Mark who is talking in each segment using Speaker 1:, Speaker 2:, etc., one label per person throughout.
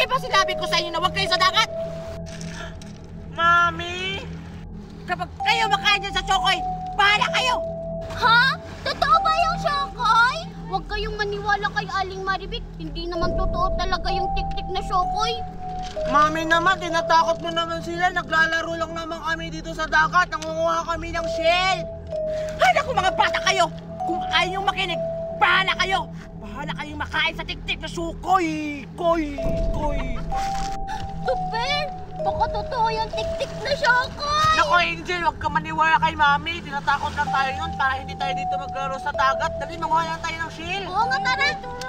Speaker 1: Di ba sinabi ko sa inyo na huwag kayo sa dagat?
Speaker 2: Mami!
Speaker 1: Kapag kayo makain dyan sa Chokoy, bahala kayo!
Speaker 3: Ha? Totoo ba yung Shokoy? Huwag kayong maniwala kay Aling Maribik. Hindi naman totoo talaga yung tik-tik na Shokoy.
Speaker 2: Mami naman, tinatakot mo naman sila. Naglalaro lang naman kami dito sa dagat. Nangunguha kami ng shell.
Speaker 1: Hay naku mga bata kayo! Kung ayaw niyong makinig, bahala kayo! Bahala kayong makain sa tik-tik na Sukoy! Koy!
Speaker 3: Super! Baka totoo yung tik-tik na Shokoy!
Speaker 2: Naku, Angel, huwag ka maniwala kay Mami. Tinatakot lang tayo nun para hindi tayo dito maglaro sa dagat. Dali, manguha lang tayo ng shell.
Speaker 3: Oo nga, tara!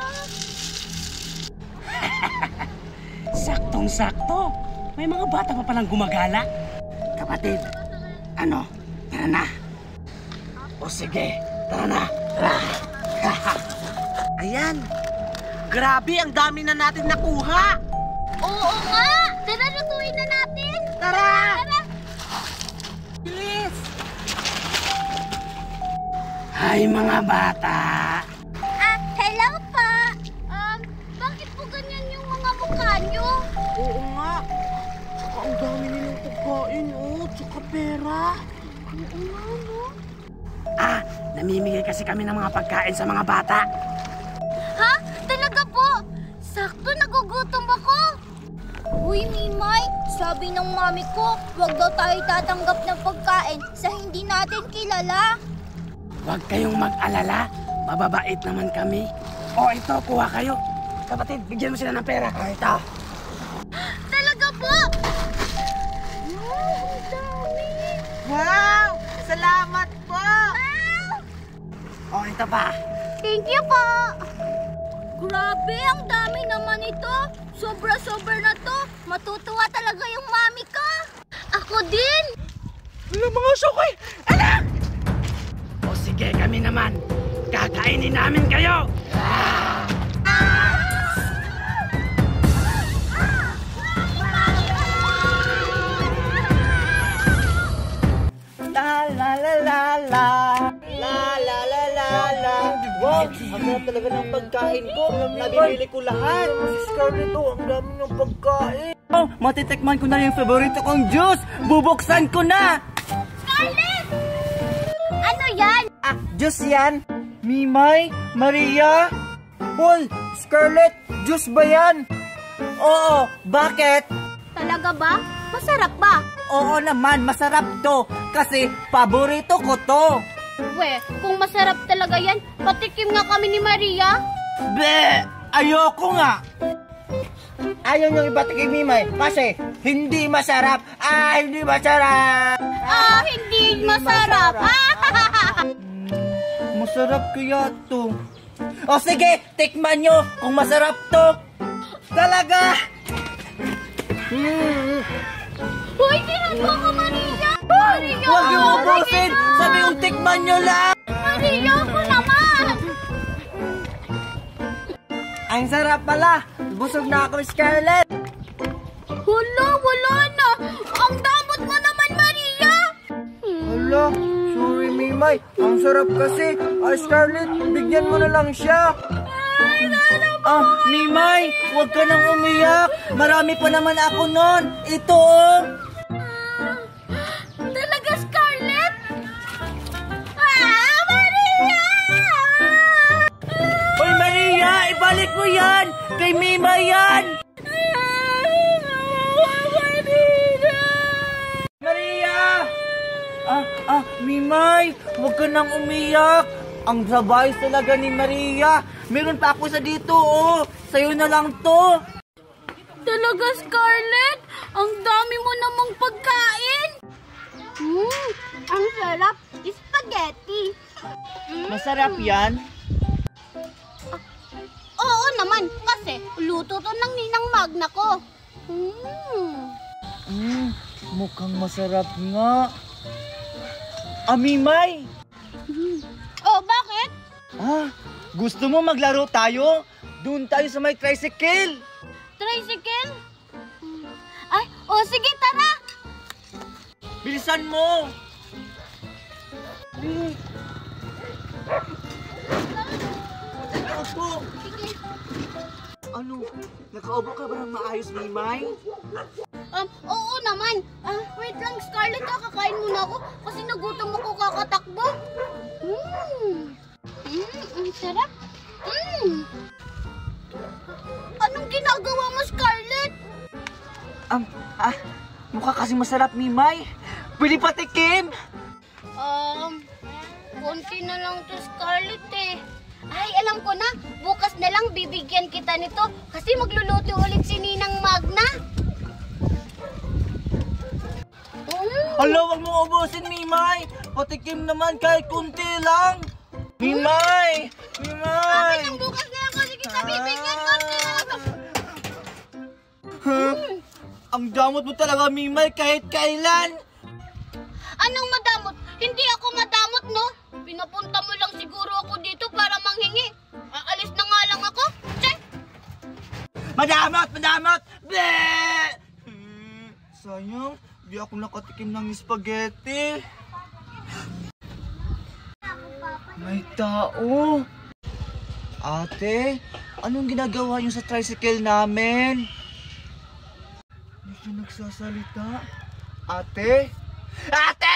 Speaker 1: Saktong-sakto! May mga bata pa palang gumagala. Kapatid, tara na. O sige, tara na. Tara.
Speaker 2: Ayan. Grabe, ang dami na natin nakuha.
Speaker 3: Oo nga! Tara, lutuin na natin!
Speaker 2: Tara!
Speaker 3: Tara!
Speaker 2: Bilis!
Speaker 1: Hay mga bata!
Speaker 3: Hello pa! Bakit po ganyan yung mga mukha nyo?
Speaker 2: Oo nga. Tsaka ang dami nilang pagkain, tsaka pera.
Speaker 3: Oo nga, no?
Speaker 1: Namimigay kasi kami ng mga pagkain sa mga bata.
Speaker 3: Ha? Talaga po? Sakto, nagugutom ako. Uy, Mimay, sabi ng mami ko, huwag daw tayo tatanggap ng pagkain sa hindi natin kilala.
Speaker 1: Huwag kayong mag-alala. Mababait naman kami. O ito, kuha kayo. Kapatid, bigyan mo sila ng pera. Ito.
Speaker 3: Talaga po? Wow, ang dami.
Speaker 2: Wow! Salamat po!
Speaker 3: Wow!
Speaker 1: O ito pa.
Speaker 3: Thank you po. Grabe, ang dami naman ito. Sobra-sobra na to. Matutuwa talaga yung mami ko. Ako din.
Speaker 2: Wala mga Shokoy! Anak!
Speaker 1: O sige, kami naman. Kakainin namin kayo.
Speaker 2: La la la la la. La la la la la. Wow! Ang sarap talaga ng pagkain ko. Nabibili ko lahat. Si Scarlett, ang dami ng pagkain.
Speaker 4: Oh, matitikman ko na yung favorito kong juice. Bubuksan ko na.
Speaker 3: Scarlett! Ano yan?
Speaker 4: Juice yan. Mimay, Maria. Paul, Scarlett, juice ba yan? Oo, bakit?
Speaker 3: Talaga ba? Masarap ba?
Speaker 4: Oo naman, masarap to. Kasi paborito ko to.
Speaker 3: We, kung masarap talaga yan, patikim nga kami ni Maria.
Speaker 4: Be, ayoko nga. Ayaw niyong ibatikim, Mimay, kasi hindi masarap. Hindi masarap.
Speaker 3: Hindi masarap.
Speaker 4: Masarap kaya to. O sige, tikman nyo kung masarap to. Talaga.
Speaker 3: Hoy, ginagawa ko, Maria! Maria!
Speaker 4: Huwag yung ubusin! Sabi kong tikman nyo lang!
Speaker 3: Maria, ako naman!
Speaker 4: Ang sarap pala! Busog na ako, Scarlett!
Speaker 3: Hala, wala na! Ang damot mo naman, Maria!
Speaker 4: Hala, sorry, Mimay. Ang sarap kasi. Scarlett, bigyan mo na lang siya. Mimay, huwag ka nang umiyak. Marami pa naman ako nun. Ito,
Speaker 3: Talaga, Scarlett? Maria!
Speaker 4: Hoy, Maria, ibalik mo yan! Kay Mimay yan! Maria! Mimay, huwag ka nang umiyak. Ang sabay talaga ni Maria. Meron pa ako sa dito, Sa'yo na lang to.
Speaker 3: Talaga, Scarlett? Ang dami mo namang pagkain. Ang sarap. Spaghetti.
Speaker 4: Masarap yan.
Speaker 3: Oo naman, kasi luto to ng ninang Magna ko.
Speaker 4: Mukhang masarap nga. Mimay!
Speaker 3: Oh, bakit?
Speaker 4: Gusto mo maglaro tayo? Doon tayo sa may tricycle.
Speaker 3: Tricycle? Ay, sige, tara!
Speaker 4: Bilisan mo!
Speaker 2: Ano? Nakaubo ka ba ng maayos, Mimay?
Speaker 3: Oo naman. Wait lang, Scarlett, kakain muna ako kasi nagutom ako kakatakbo. Ang sarap. Anong ginagawa mo, Scarlett?
Speaker 2: Mukha kasing masarap, Mimay. Pwede patikim?
Speaker 3: Konti na lang to, Scarlett eh. Ay, alam ko na. Bukas na lang bibigyan kita nito kasi magluluto ulit si Ninang Magna.
Speaker 2: Hala, wag mong ubusin, Mimay. Patikim naman kahit kunti lang. Mimay! Mimay!
Speaker 3: Bakit ang bukas na lang kasi kita bibigyan? Konti na lang to.
Speaker 2: Ang damot mo talaga, Mimay, kahit kailan.
Speaker 3: Anong madamot? Hindi ako madamot, no? Pinapunta mo lang siguro ako dito para manghingi. Aalis na nga lang ako. Che!
Speaker 2: Madamot! Madamot! Bleh! Sayang, di ako nakatikim ng spaghetti. May tao. Ate, anong ginagawa niyo sa tricycle namin? Hindi siya nagsasalita. Ate? Ate!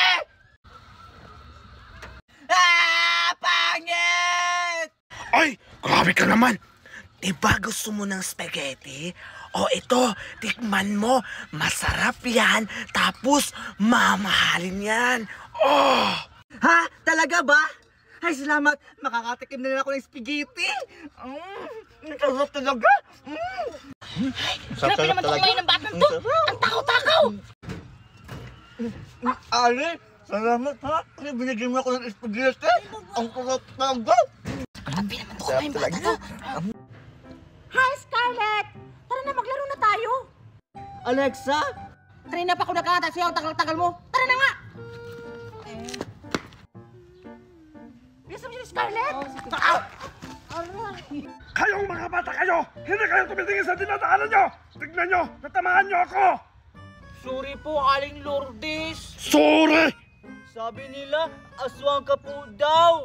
Speaker 2: Pangit!
Speaker 1: Ay, grabe ka naman. Diba gusto mo ng spaghetti? O ito, tikman mo. Masarap yan. Tapos, mamahalin yan. Oh!
Speaker 2: Ha? Talaga ba? Ay, salamat. Makakatikim na rin ako ng spaghetti. Sarap talaga.
Speaker 3: Grabe naman itong kumain ng batang to. Ang takaw-takaw.
Speaker 2: Ale, salamat ha. Kasi binigyan mo ako ng spaghetti. Ang sarap talaga.
Speaker 3: Grabe naman itong kumain ng batang to.
Speaker 5: Hi, Scarlett! Tara na, maglaro na tayo!
Speaker 2: Alexa?
Speaker 5: Kanina pa ako nagkakata sa'yo, ang tagal-tagal mo. Tara na nga! Bilisan mo si Scarlett!
Speaker 6: Kayong mga bata kayo! Hindi kayo tumitingin sa dinadaanan nyo! Tignan nyo! Natamaan nyo ako!
Speaker 2: Sorry po, Aling Lourdes.
Speaker 6: Sorry!
Speaker 2: Sabi nila, aswang ka po daw.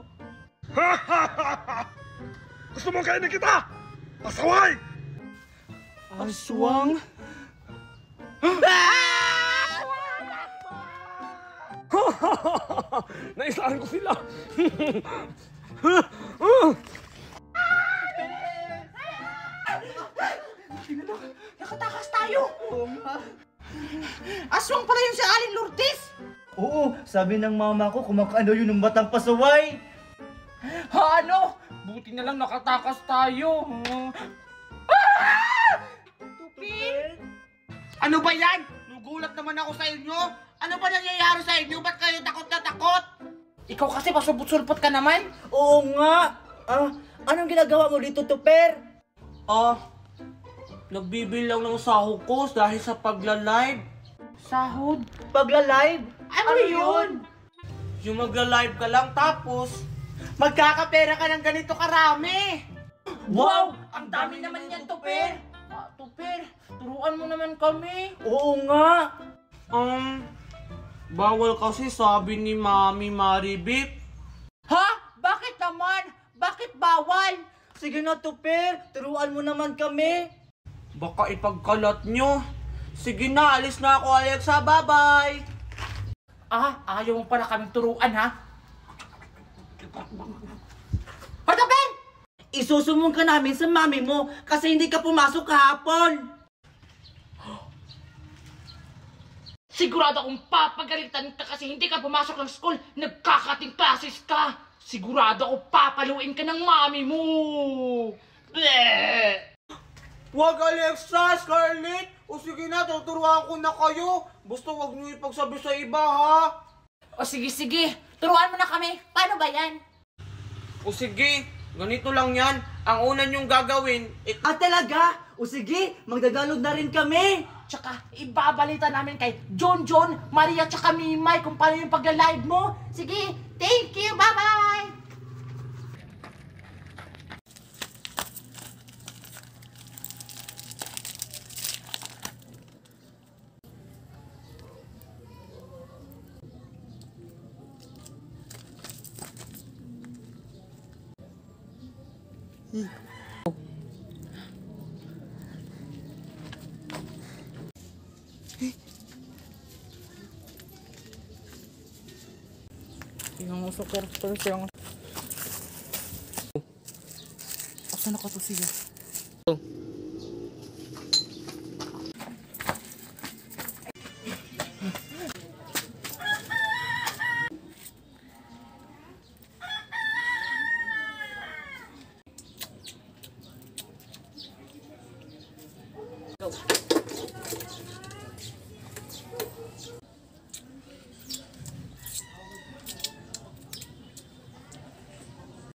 Speaker 6: Gusto mong kainin kita? Pasaway!
Speaker 2: Aswang?
Speaker 6: Naisahan ko sila!
Speaker 5: Nakatakas tayo!
Speaker 2: Oo nga.
Speaker 5: Aswang pala yun si Aling Lourdes!
Speaker 2: Oo, sabi ng mama ko, kumakain daw yun ng batang pasaway.
Speaker 4: Ha, ano? Buti na lang nakatakas tayo.
Speaker 2: Tupil?
Speaker 4: Ano ba yan? Nagulat naman ako sa inyo. Ano ba nangyayari sa inyo? Ba't kayo takot na takot? Ikaw kasi pasupot-sulpot ka naman.
Speaker 2: Oo nga. Anong ginagawa mo dito, Tuper?
Speaker 4: Nagbibilang ng sahod ko dahil sa pagla-live. Sahod?
Speaker 2: Pagla-live?
Speaker 4: Ano yun? Yung magla-live ka lang tapos magkakapera ka ng ganito karami. Wow! Ang dami naman yan, Tuper. Tuper, turuan mo naman kami.
Speaker 2: Oo nga.
Speaker 4: Bawal kasi sabi ni Mami Maribik. Ha? Bakit naman? Bakit bawal?
Speaker 2: Sige na, Tuper. Turuan mo naman kami.
Speaker 4: Baka ipagkalat nyo. Sige na, alis na ako, Alexa. Bye-bye! Ayaw mo para kaming turuan, ha? Hoy, Ben!
Speaker 2: Isusumbong ka namin sa mami mo kasi hindi ka pumasok kahapon.
Speaker 7: Sigurado akong papagalitan ka kasi hindi ka pumasok ng school. Nagkakating classes ka. Sigurado ako papaluin ka ng mami mo. Bleh!
Speaker 4: Wag, Alexa, Scarlett! O sige na, tuturuan ko na kayo. Basta wag niyo ipagsabi sa iba, ha?
Speaker 7: O sige, turuan mo na kami. Paano ba yan?
Speaker 4: O sige, ganito lang yan. Ang una niyong gagawin,
Speaker 2: Talaga? O sige, magdadalog na rin kami.
Speaker 7: Tsaka ibabalita namin kay John, Maria, tsaka Mimay kung paano yung pagla-live mo. Sige, thank you, bye-bye!
Speaker 4: Yung sa kwarto siyang... Asa na ka to siya? Go.